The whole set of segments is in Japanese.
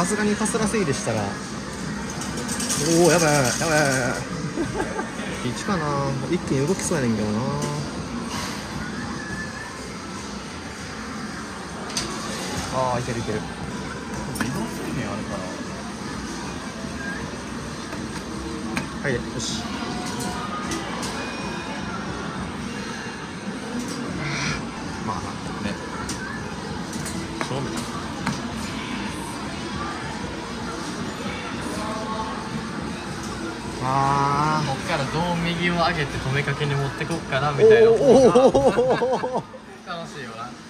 すがにかすらせいでしたら、おおやばいやばいやばいやばい1かな、一気に動きそうやねんけどな。ああいけるいける。 移動制限あるからはいよし。まあね正面あこっからどう右を上げて止めかけに持ってこっかなみたいな方が楽しいよな。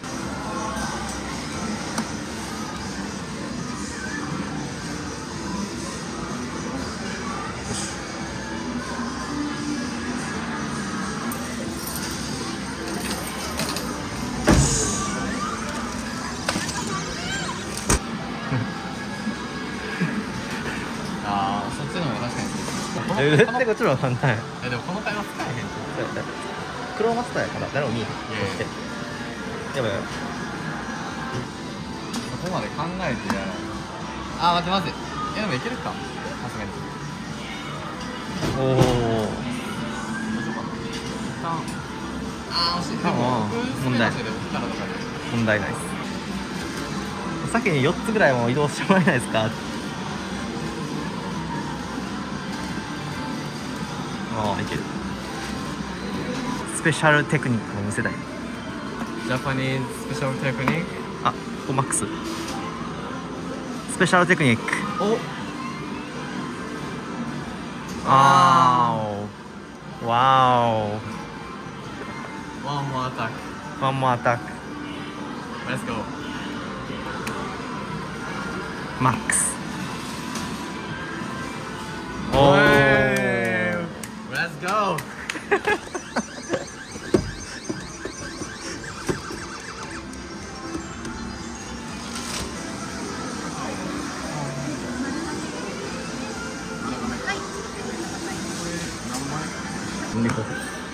ああ、そっちの方が確かに絶対こっちの方が簡単や。 でもこの会話使えへんと。 クローマスターやから誰も見えへん。やばいやばい。 ここまで考えてやろう。あー待って待って。いやでもいけるか。さすがに。 おお。 どうしようかな。一旦。あー惜しい。でも問題問題ないです。先に4つぐらいも移動してもらえないですか。ああいける。スペシャルテクニックを見せたい。 ジャパニーズスペシャルテクニック。 あ、ここマックススペシャルテクニック。 おあーおわお。 ワンモアタック。 ワンモアアタック。 レッツゴー。 マックス。おおーレッツゴー。 2個。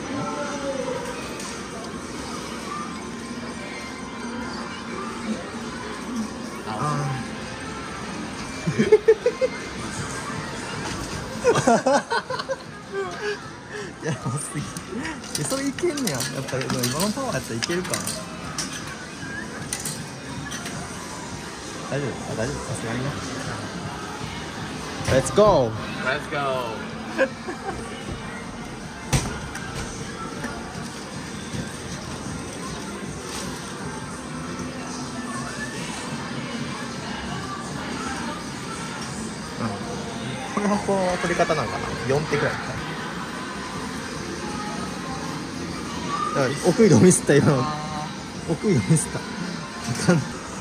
いやもうすぎそれいけんねや。やっぱり今のパワーやったらいけるかな。大丈夫大丈夫さすがにな。レッツゴー。 レッツゴー。 これのこの取り方なんかな。4手くらいか。奥移動ミスった今の。奥移動ミスった。いかん。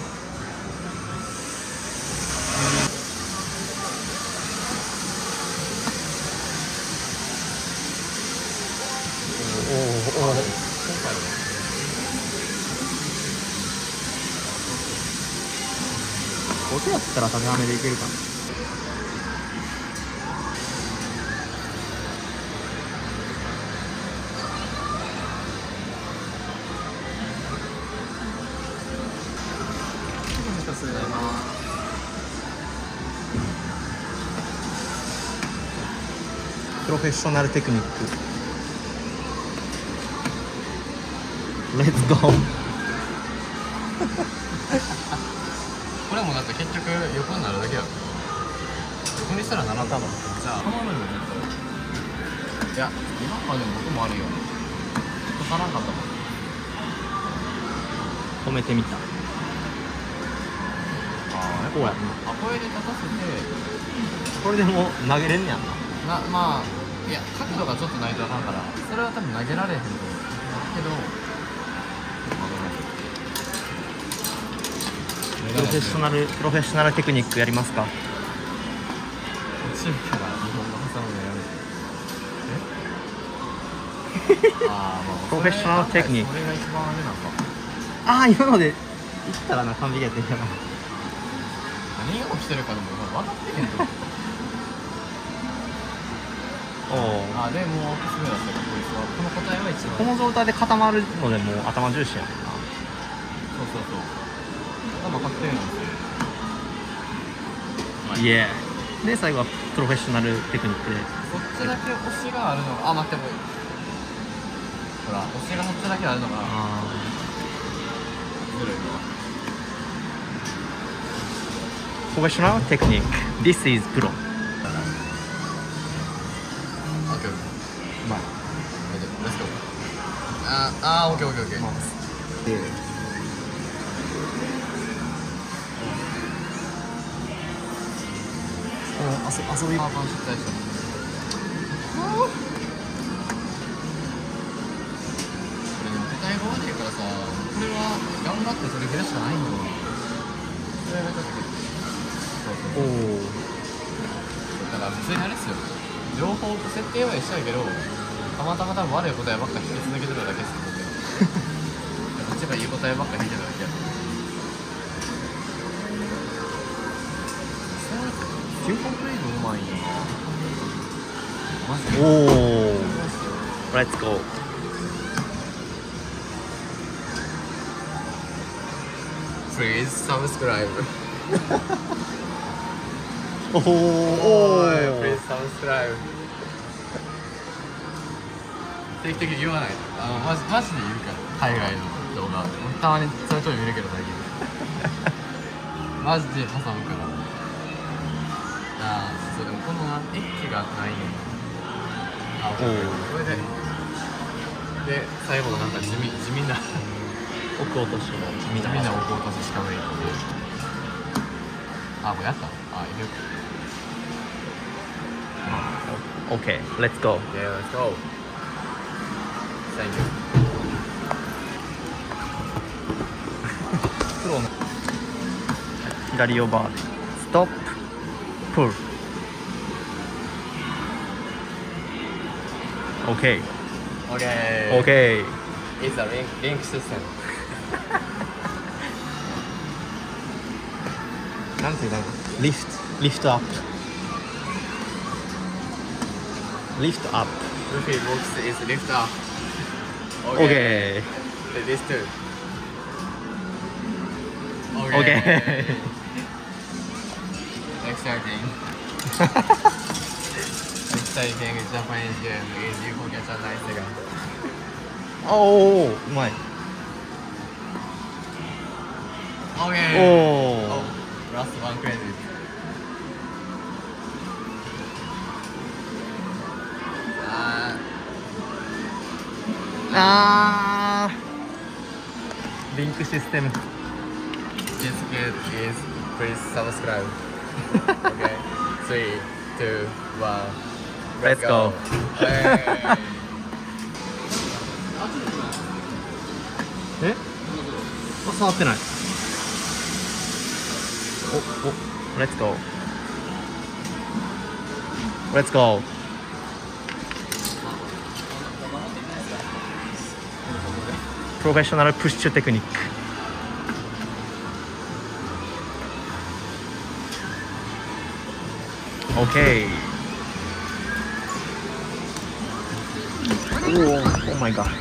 おおおお。5手やったら種飴でいけるかな。プロフェッショナルテクニック。レッツゴー。 これもだって結局横になるだけやろ。横にしたら7多分。じゃあこの部分いや今までも僕もあるよ。ちょっと足らんかったもん。 止めてみた。 あこうやんな。 あこれで立たせて。 これでもう投げれんねやんな。 まあいや角度がちょっとないとあかんからそれは多分投げられへんと思うけどプロフェッショナルテクニックやりますか。 落ちるから日本の挟むのやめて。ああまあプロフェッショナルテクニック。 それが一番あれなんか。 ああ今のでいったらな完璧やってんやな。 何が起きてるかでも分かってへんと思う。 おお。 あでもうすぐだったからこいつはこの答えは一番この状態で固まるのでもう頭重視やもんな。 そう頭確定なんですよ。 まい。 いえ。で最後はプロフェッショナルテクニックで。 そっちだけ押しがあるのが、あ、待ってもいい。ほら、押しがそっちだけあるのがあずるいわ。 プロフェッショナルテクニック。This is pro。 オッケー。 うまい。 レッツゴー。オッケーオッケーオッケー。 遊び。 パン失敗した。でも手体が悪いからさ、これは頑張ってそれ減らしかないんだよ。それがちょっとおお。 だから普通にあれっすよ。両方設定は一緒やけど、たまたま多分悪い答えばっか引き続けてるだけっすよ。こっちがいい答えばっか引いてるだけや。9本プレイがうまいんよな。マジで。 おお。Let's go。 Please subscribe。 おお。 Please subscribe。定期的に言わないと。マジで言うから。海外の動画。たまにそれちょい見るけど最近。マジで挟むから。そうでもこの駅がないねん。これで最後のなんか地味な奥落としの地味みんな置こうとしかないっていう。もうやった。いる。 OK。Let's go。 Yeah, let's go. Thank you. プロの左オーバー。ストップ。プル。OK。 Okay. OK。 It's a link system. なんていうかな。リフトアップ。リフトアップ。 Luffy box is lift up. OK。 This too. OK。 Exciting. Exciting Japanese game is you forget a nice thing. おお、うまい。 Okay. おお。 Last one credit. リンクシステム。 This kid is please subscribe. Okay. 3, 2, 1. Let's go. Hey. え？触ってない。Let's go。Let's go。プロフェッショナルプッシュテクニック。OK。おお、Oh my god。